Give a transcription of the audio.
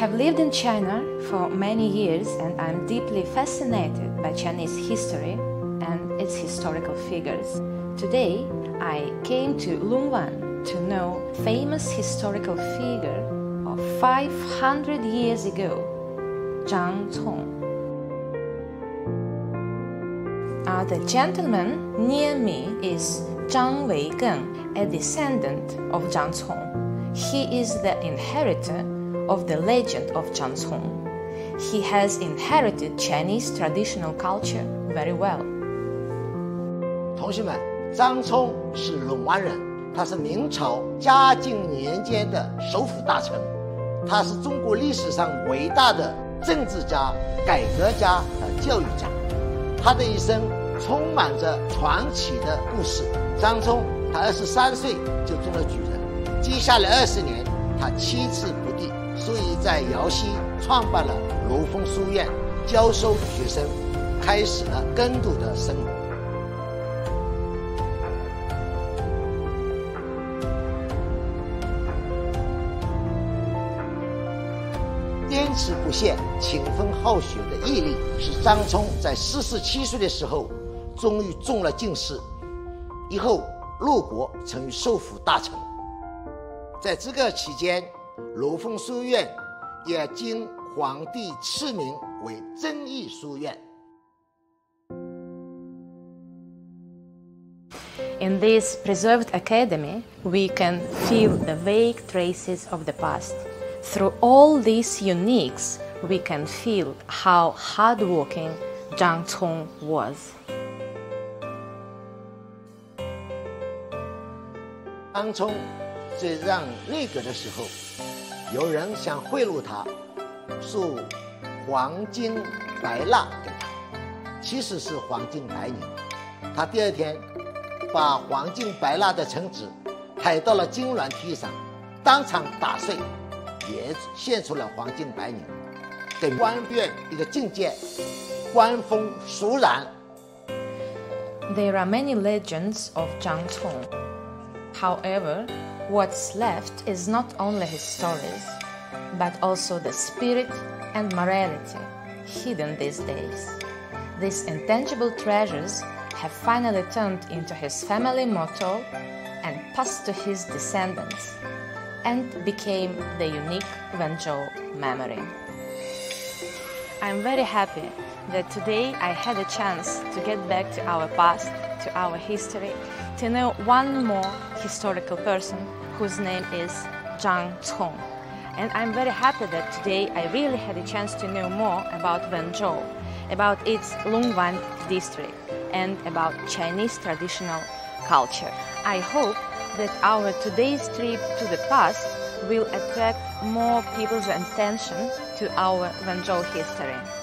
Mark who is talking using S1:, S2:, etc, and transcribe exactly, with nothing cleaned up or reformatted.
S1: have lived in China for many years and I'm deeply fascinated by Chinese history and its historical figures. Today, I came to Lungwan to know famous historical figure of five hundred years ago, Zhang Cong. Uh, the gentleman near me is Zhang Weigeng, a descendant of Zhang Cong. He is the inheritor of the legend of Zhang Cong. He has inherited Chinese traditional culture very well.
S2: 同学们，张聪是陇湾人，他是明朝嘉靖年间的首辅大臣，他是中国历史上伟大的政治家、改革家和教育家。他的一生充满着传奇的故事。张聪他二十三岁就中了举人，接下来二十年他七次不第，所以在瑶溪创办了罗峰书院，教授学生，开始了耕读的生活。坚持不懈、勤奋好学的毅力，使张聪在四十七岁的时候，终于中了进士，以后入国成为首辅大臣。在这个期间，罗峰书院也经皇帝赐名为遵义书院。
S1: In this preserved academy, we can feel the vague traces of the past. Through all these uniques, we can feel how hardworking Zhang Cong was.
S2: 张聪在让内阁的时候，有人想贿赂他，送黄金白蜡给他，其实是黄金白银。他第二天把黄金白蜡的橙子抬到了金銮梯上，当场打碎，也献出了黄金白银，给官院一个境界，官风肃然。
S1: There are many legends of Zhang Cong. However, what's left is not only his stories, but also the spirit and morality hidden these days. These intangible treasures have finally turned into his family motto and passed to his descendants, and became the unique Wenzhou memory. I'm very happy that today I had a chance to get back to our past, to our history, to know one more historical person whose name is Zhang Cong. And I'm very happy that today I really had a chance to know more about Wenzhou, about its Lungwan district, and about Chinese traditional culture. I hope that our today's trip to the past will attract more people's attention to our Wenzhou history.